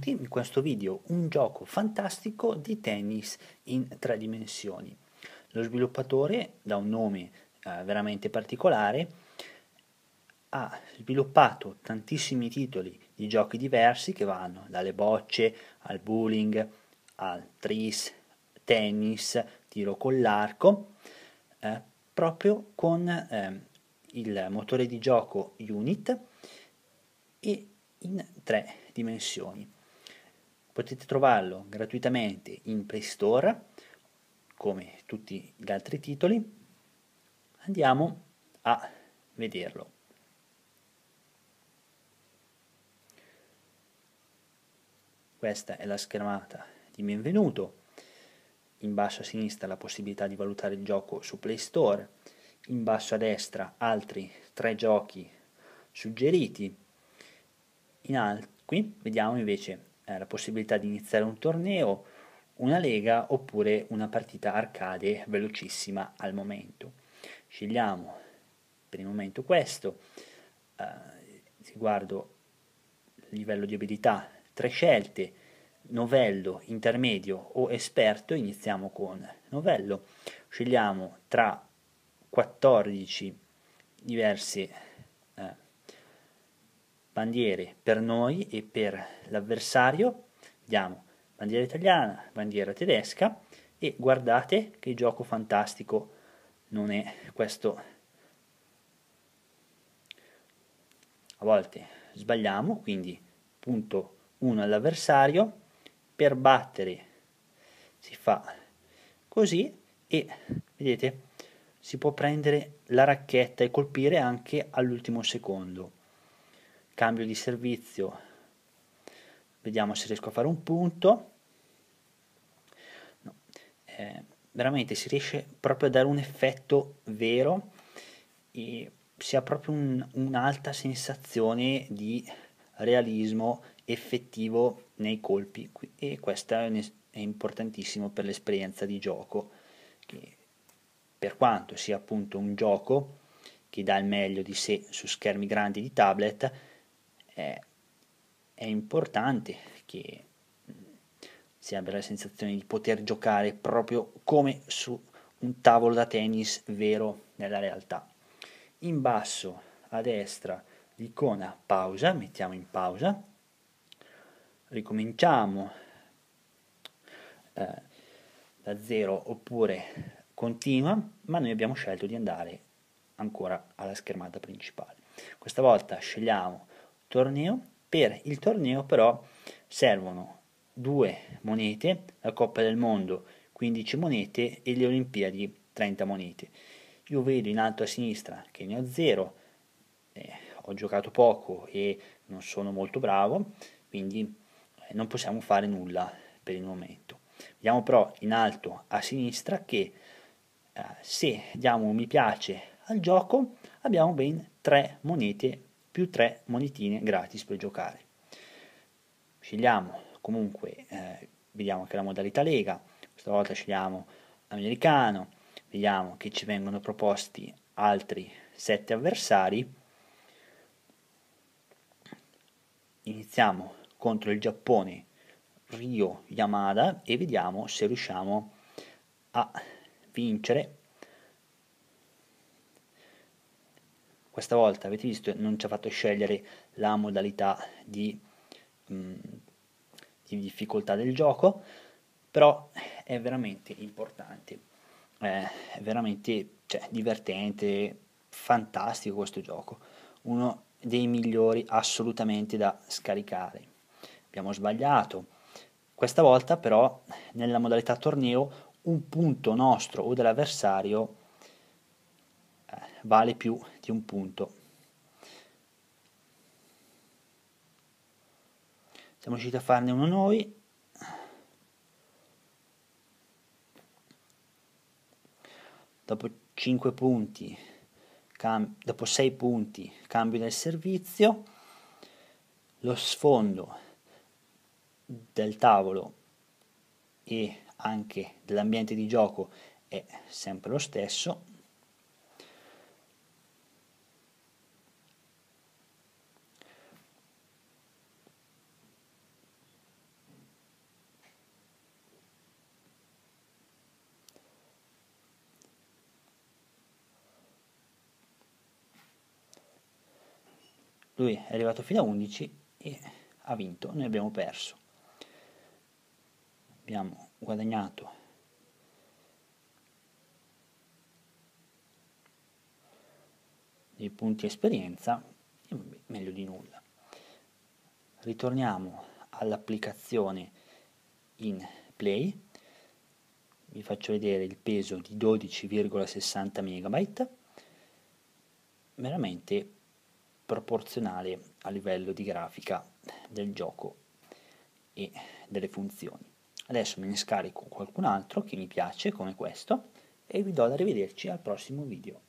benvenuti in questo video, un gioco fantastico di tennis in 3 dimensioni. Lo sviluppatore, da un nome veramente particolare, ha sviluppato tantissimi titoli di giochi diversi che vanno dalle bocce al bowling, al tris, tennis, tiro con l'arco, proprio con il motore di gioco Unit e in 3 dimensioni. Potete trovarlo gratuitamente in Play Store, come tutti gli altri titoli. Andiamo a vederlo. Questa è la schermata di benvenuto. In basso a sinistra la possibilità di valutare il gioco su Play Store. In basso a destra altri 3 giochi suggeriti. Qui vediamo invece la possibilità di iniziare un torneo, una lega oppure una partita arcade velocissima al momento. Scegliamo per il momento questo, riguardo livello di abilità 3 scelte, novello, intermedio o esperto. Iniziamo con novello, scegliamo tra 14 diverse bandiere per noi e per l'avversario. Vediamo bandiera italiana, bandiera tedesca, e guardate che gioco fantastico non è questo. A volte sbagliamo, quindi punto 1 all'avversario, per battere si fa così e vedete si può prendere la racchetta e colpire anche all'ultimo secondo. Cambio di servizio, vediamo se riesco a fare un punto. No. Veramente si riesce proprio a dare un effetto vero e si ha proprio un'alta sensazione di realismo effettivo nei colpi, e questo è importantissimo per l'esperienza di gioco, che per quanto sia appunto un gioco che dà il meglio di sé su schermi grandi di tablet, è importante che si abbia la sensazione di poter giocare proprio come su un tavolo da tennis vero nella realtà. In basso a destra l'icona pausa, mettiamo in pausa, ricominciamo da zero oppure continua, ma noi abbiamo scelto di andare ancora alla schermata principale. Questa volta scegliamo torneo. Per il torneo però servono 2 monete, la Coppa del Mondo 15 monete e le Olimpiadi 30 monete. Io vedo in alto a sinistra che ne ho 0, ho giocato poco e non sono molto bravo, quindi non possiamo fare nulla per il momento. Vediamo però in alto a sinistra che se diamo un mi piace al gioco abbiamo ben 3 monete più 3 monetine gratis per giocare. Scegliamo comunque, vediamo che la modalità lega, questa volta scegliamo americano, vediamo che ci vengono proposti altri 7 avversari. Iniziamo contro il Giappone, Ryo Yamada, e vediamo se riusciamo a vincere. Questa volta avete visto non ci ha fatto scegliere la modalità di difficoltà del gioco, però è veramente importante, è veramente divertente, fantastico questo gioco, uno dei migliori assolutamente da scaricare. Abbiamo sbagliato questa volta, però nella modalità torneo un punto nostro o dell'avversario vale più di un punto. Siamo riusciti a farne uno noi. Dopo 5 punti, dopo 6 punti, cambio del servizio. Lo sfondo del tavolo e anche dell'ambiente di gioco è sempre lo stesso. lui è arrivato fino a 11 e ha vinto, noi abbiamo perso. Abbiamo guadagnato dei punti esperienza, e meglio di nulla. Ritorniamo all'applicazione in Play, vi faccio vedere il peso di 12,60 MB, veramente proporzionale a livello di grafica del gioco e delle funzioni. Adesso me ne scarico qualcun altro che mi piace come questo e vi do da rivederci al prossimo video.